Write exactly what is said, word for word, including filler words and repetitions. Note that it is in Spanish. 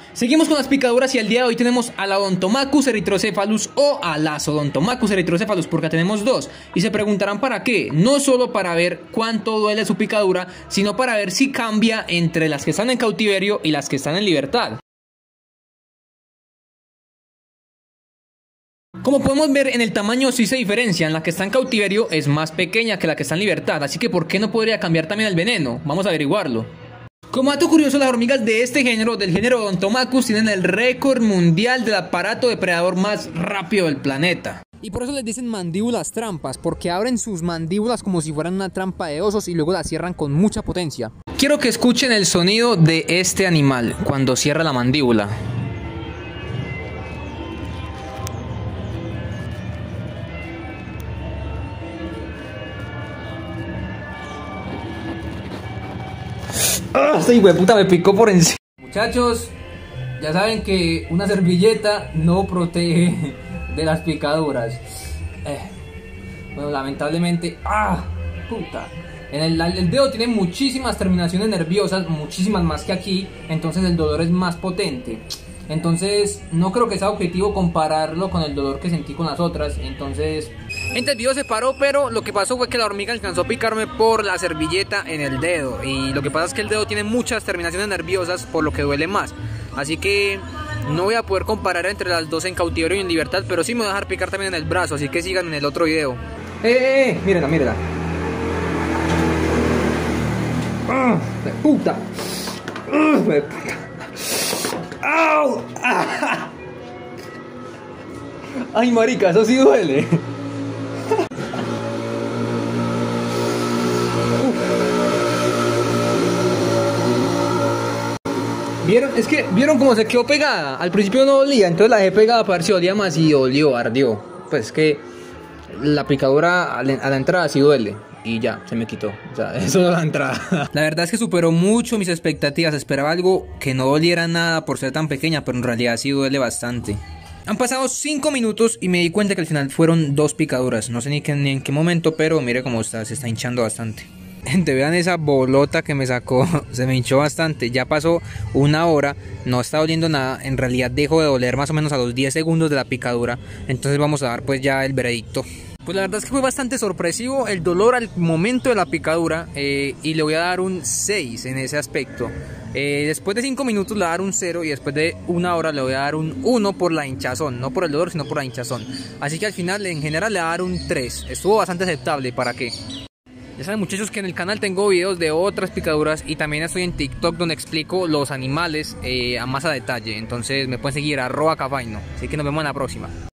Seguimos con las picaduras y el día de hoy tenemos a la Odontomachus erythrocephalus o a la Odontomachus erythrocephalus, porque tenemos dos. Y se preguntarán para qué, no solo para ver cuánto duele su picadura, sino para ver si cambia entre las que están en cautiverio y las que están en libertad. Como podemos ver, en el tamaño sí se diferencian. La que está en cautiverio es más pequeña que la que está en libertad, así que ¿por qué no podría cambiar también el veneno? Vamos a averiguarlo. Como dato curioso, las hormigas de este género, del género Odontomachus, tienen el récord mundial del aparato depredador más rápido del planeta. Y por eso les dicen mandíbulas trampas, porque abren sus mandíbulas como si fueran una trampa de osos y luego la cierran con mucha potencia. Quiero que escuchen el sonido de este animal cuando cierra la mandíbula. ¡Ah! Esta hijueputa me picó por encima. Muchachos, ya saben que una servilleta no protege de las picaduras. Eh, bueno, lamentablemente. ¡Ah! Puta. En el, el dedo tiene muchísimas terminaciones nerviosas, muchísimas más que aquí. Entonces el dolor es más potente. Entonces no creo que sea objetivo compararlo con el dolor que sentí con las otras. Entonces, el video se paró, pero lo que pasó fue que la hormiga alcanzó a picarme por la servilleta en el dedo. Y lo que pasa es que el dedo tiene muchas terminaciones nerviosas, por lo que duele más. Así que no voy a poder comparar entre las dos en cautiverio y en libertad, pero sí me voy a dejar picar también en el brazo. Así que sigan en el otro video. ¡Eh, eh, eh! Mírenla, mírenla. ¡Ah! ¡De puta! ¡Ah! ¡De puta! ¡Au! ¡Ah! ¡Ay, marica! Eso sí duele. ¿Vieron? Es que, ¿vieron cómo se quedó pegada? Al principio no dolía, entonces la dejé pegada para ver si dolía más y dolió, ardió. Pues es que la picadura a la, a la entrada sí duele. Y ya, se me quitó. O sea, eso es la entrada. La verdad es que superó mucho mis expectativas. Esperaba algo que no doliera nada por ser tan pequeña, pero en realidad sí duele bastante. Han pasado cinco minutos y me di cuenta que al final fueron dos picaduras. No sé ni, qué, ni en qué momento, pero mire cómo está, se está hinchando bastante. Gente, vean esa bolota que me sacó. Se me hinchó bastante. Ya pasó una hora, no está doliendo nada. En realidad dejó de doler más o menos a los diez segundos de la picadura. Entonces vamos a dar pues ya el veredicto. Pues la verdad es que fue bastante sorpresivo el dolor al momento de la picadura, eh, y le voy a dar un seis en ese aspecto. Eh, después de cinco minutos le voy a dar un cero y después de una hora le voy a dar un uno por la hinchazón. No por el dolor, sino por la hinchazón. Así que al final en general le voy a dar un tres. Estuvo bastante aceptable, ¿para qué? Ya saben, muchachos, que en el canal tengo videos de otras picaduras y también estoy en TikTok donde explico los animales eh, a más a detalle. Entonces me pueden seguir arroba cafaino. Así que nos vemos en la próxima.